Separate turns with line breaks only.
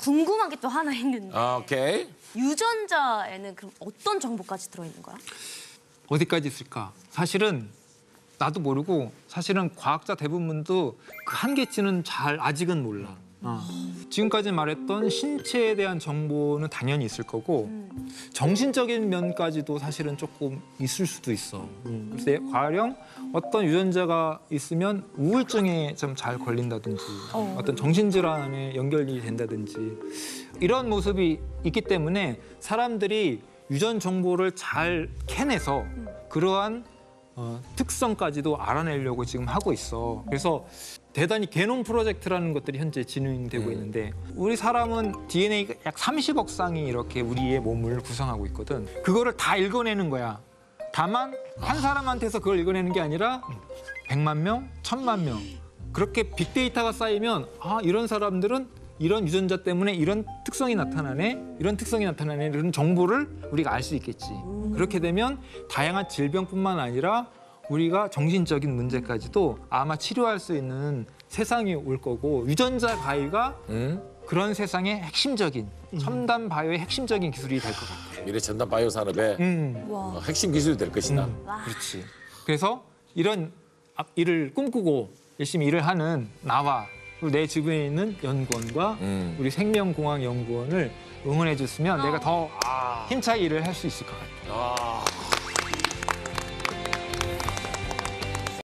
궁금한 게 또 하나 있는데
오케이.
유전자에는 그럼 어떤 정보까지 들어있는 거야?
어디까지 있을까? 사실은 나도 모르고 사실은 과학자 대부분도 그 한계치는 잘 아직은 몰라. 지금까지 말했던 신체에 대한 정보는 당연히 있을 거고 정신적인 면까지도 사실은 조금 있을 수도 있어. 글쎄, 가령 어떤 유전자가 있으면 우울증에 좀 잘 걸린다든지 어떤 정신질환에 연결이 된다든지 이런 모습이 있기 때문에 사람들이 유전 정보를 잘 캐내서 그러한 특성까지도 알아내려고 지금 하고 있어. 그래서 대단히 게놈 프로젝트라는 것들이 현재 진행되고 있는데 우리 사람은 DNA가 약 30억 쌍이 이렇게 우리의 몸을 구성하고 있거든. 그거를 다 읽어내는 거야. 다만 한 사람한테서 그걸 읽어내는 게 아니라 100만 명, 1000만 명. 그렇게 빅데이터가 쌓이면 이런 사람들은 이런 유전자 때문에 이런 특성이 나타나네, 이런 특성이 나타나네, 이런 정보를 우리가 알 수 있겠지. 그렇게 되면 다양한 질병뿐만 아니라 우리가 정신적인 문제까지도 아마 치료할 수 있는 세상이 올 거고 유전자 바이오가 그런 세상의 핵심적인 첨단 바이오의 핵심적인 기술이 될 것 같아요.
미래 첨단 바이오 산업의 핵심 기술이 될 것이다.
그렇지. 그래서 이런 일을 꿈꾸고 열심히 일을 하는 나와 그리고 내 주변에 있는 연구원과 우리 생명공학연구원을 응원해 줬으면 내가 더 힘차게 일을 할 수 있을 것 같아요.